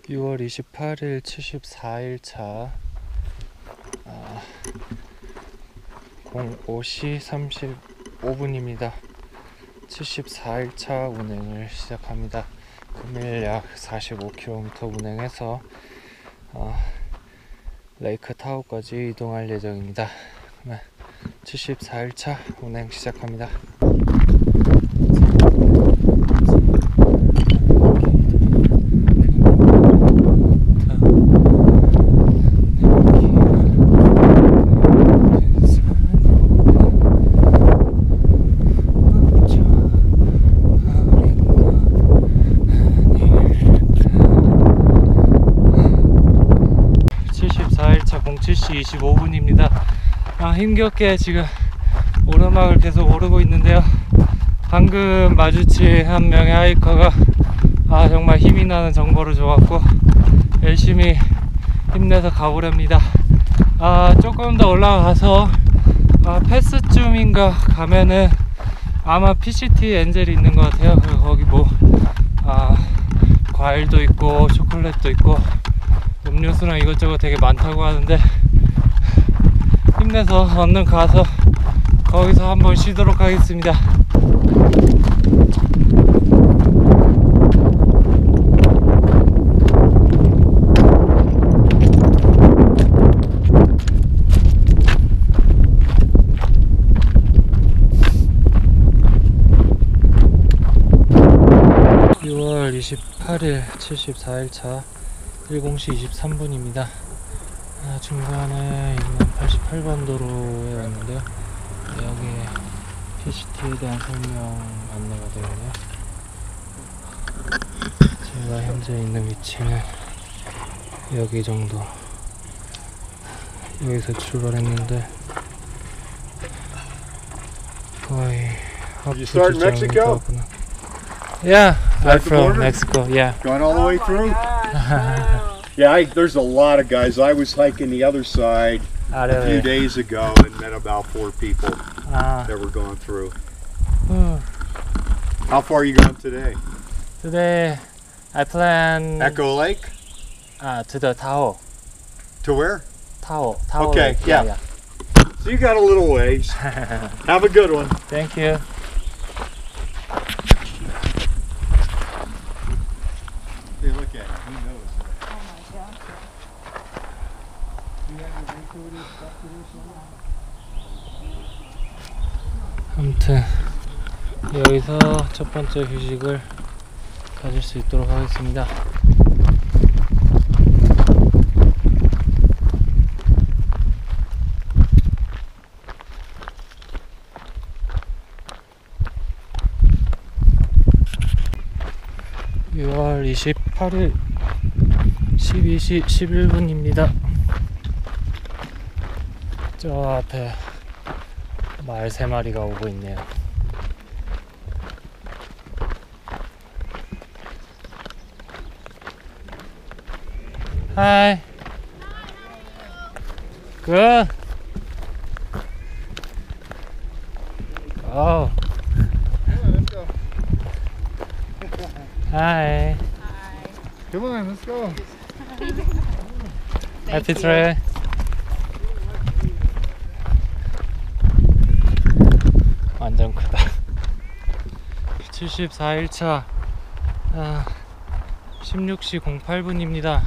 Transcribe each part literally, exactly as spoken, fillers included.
유월 이십팔일 칠십사 일차 아, 공오 시 삼십오 분입니다. 칠십사 일차 운행을 시작합니다. 금일 약 사십오 킬로미터 운행해서 어, 레이크 타워까지 이동할 예정입니다. 칠십사 일차 운행 시작합니다. 칠십사 일차 칠 시 이십오 분입니다. 아, 힘겹게 지금 오르막을 계속 오르고 있는데요. 방금 마주친 한 명의 하이커가 아, 정말 힘이 나는 정보를 줘갖고 열심히 힘내서 가보렵니다. 아, 조금 더 올라가서 아, 패스쯤인가 가면은 아마 피씨티 엔젤이 있는 것 같아요. 거기 뭐 아, 과일도 있고 초콜릿도 있고 음료수랑 이것저것 되게 많다고 하는데 힘내서 얼른 가서 거기서 한번 쉬도록 하겠습니다. 유월 이십팔일 칠십사 일차 일 시 이십삼 분입니다. 아, 중간에 있는 팔십팔 번 도로에 왔는데요. 여기에 피씨티에 대한 설명 안내가 되어 있네요. 제가 현재 있는 위치는 여기 정도. 여기서 출발했는데 거의 You start in Mexico? Yeah, I'm from border? Mexico. Yeah. Going all the way through? Yeah, I, there's a lot of guys. I was hiking the other side Ah, a few really? days ago and met about four people Ah. that were going through. Hmm. How far are you going today? Today I plan Echo Lake? uh, to the tower. To where? Tower. Tower. Okay, Lake. yeah. So you got a little ways. Have a good one. Thank you. Hey, look at it. Who knows? 아무튼 여기서 첫 번째 휴식을 가질 수 있도록 하겠습니다. 유월 이십팔일 십이 시 십일 분입니다. 저 앞에 말 세 마리가 오고 있네요. Hi. Good. Oh. Let's go. Hi. Come on, let's go. Happy trail. 완전 크다. 칠십사 일차 아, 십육 시 공팔 분입니다.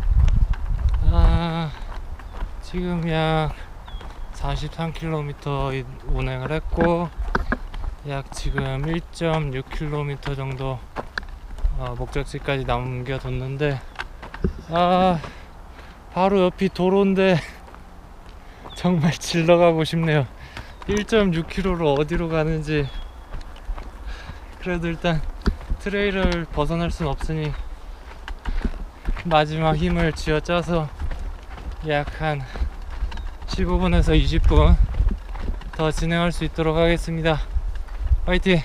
아, 지금 약 사십삼 킬로미터 운행을 했고 약 지금 일 점 육 킬로미터 정도 어, 목적지까지 남겨뒀는데 아, 바로 옆이 도로인데 정말 질러가고 싶네요. 일 점 육 킬로미터로 어디로 가는지. 그래도 일단 트레일을 벗어날 순 없으니 마지막 힘을 쥐어짜서 약 한 십오 분에서 이십 분 더 진행할 수 있도록 하겠습니다. 화이팅!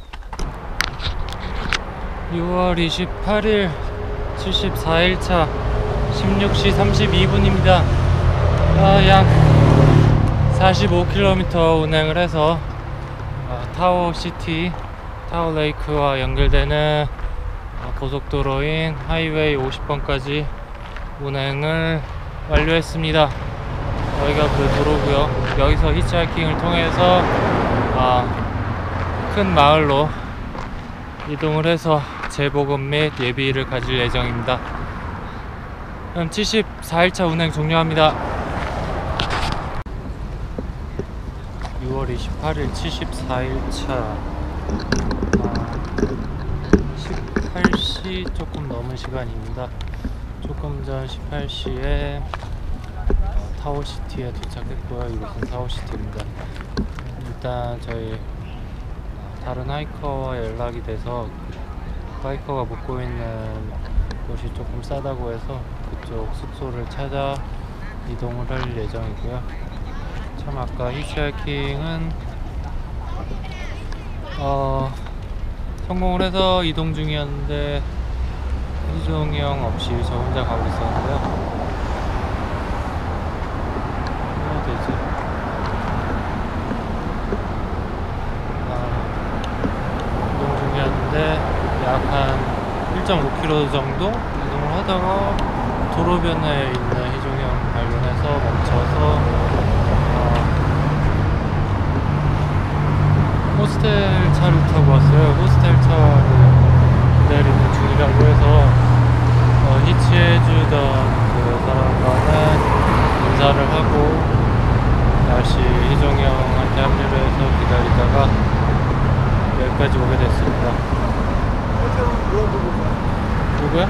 유월 이십팔일 칠십사 일차 십육 시 삼십이 분입니다. 아, 약 사십오 킬로미터 운행을 해서 어, 타워 시티, 타워 레이크와 연결되는 어, 고속도로인 하이웨이 오십 번까지 운행을 완료했습니다. 여기가 그 도로고요. 여기서 히치하이킹을 통해서 아, 큰 마을로 이동을 해서 재보급 및 예비를 가질 예정입니다. 그럼 칠십사 일차 운행 종료합니다. 유월 이십팔일 칠십사 일차 아, 십팔 시 조금 넘은 시간입니다. 조금 전 십팔 시에 어, 타워시티에 도착했고요. 이곳은 타워시티입니다. 일단 저희 어, 다른 하이커와 연락이 돼서 그 하이커가 묵고 있는 곳이 조금 싸다고 해서 그쪽 숙소를 찾아 이동을 할 예정이고요. 참 아까 히치하이킹은 어, 성공을 해서 이동 중이었는데 희종이 형 없이 저 혼자 가고 있었는데요. 뭐가 되지? 아, 이동 중이었는데 약 한 일 점 오 킬로미터 정도 이동을 하다가 도로변에 있는 희종이 형 발견해서 멈춰서 어, 호스텔 차를 타고 왔어요. 호스텔 차를 기다리는 중이라고 해서 어, 히치해주던 그 사람과는 인사를 하고 다시 희종이 형한테 합류를 해서 기다리다가 여기까지 오게 됐습니다. 누구야?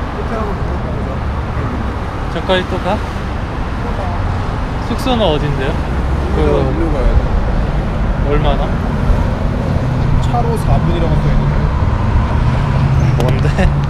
저까지 또 가? 숙소는 어딘데요? 그 일로 가야 돼. 얼마나? 차로 사 분이라고 써있는데. 뭔데?